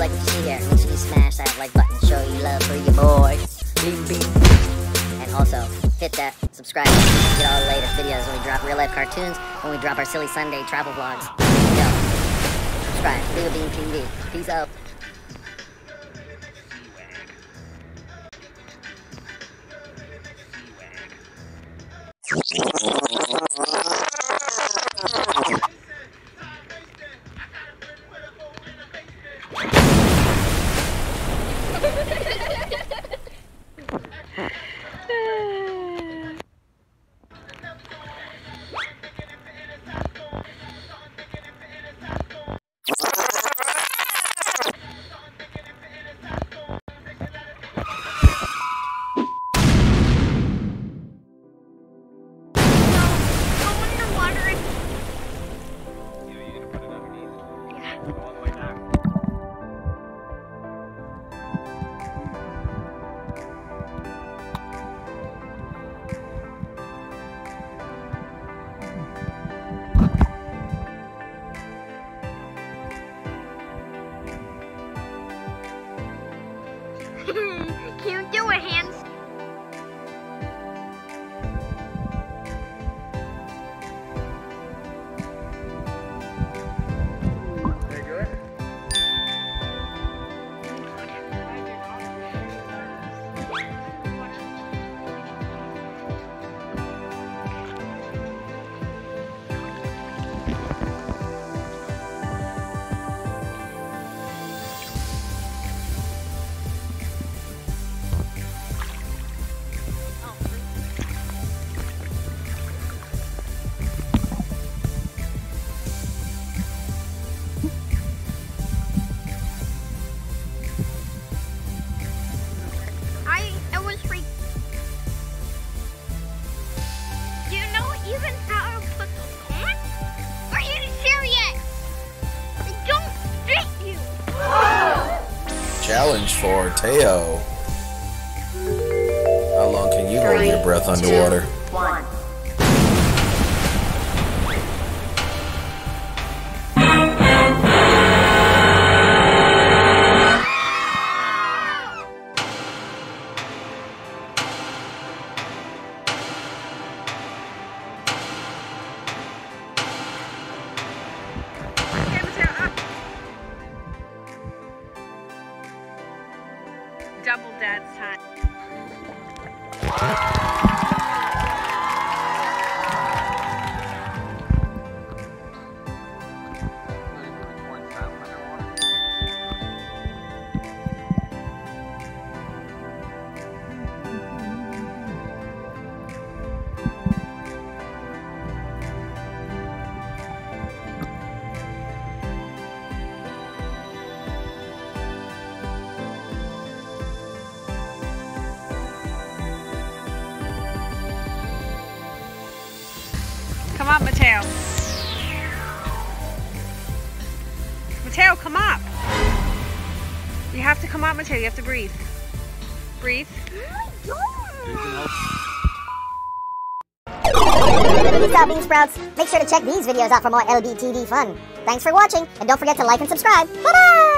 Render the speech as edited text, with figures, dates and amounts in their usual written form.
like what you see here, make sure you smash that like button, show you love for your boy. Bing, bing. And also, hit that subscribe button to get all the latest videos when we drop real life cartoons, when we drop our silly Sunday travel vlogs. Yo, subscribe, Leo Bean TV. Peace out. Can you do it, hands? Can you do it? It was free. Do you know even how to put this on? Are you serious? I don't fit you. Challenge for Teo. How long can you hold your breath underwater? 2, 1. Double dad's time. Come up, Mateo. Mateo, come up. You have to come up, Mateo. You have to breathe. Breathe. Peace out, Bean Sprouts. Make sure to check these videos out for more LBTV fun. Thanks for watching, and don't forget to like and subscribe. Bye-bye!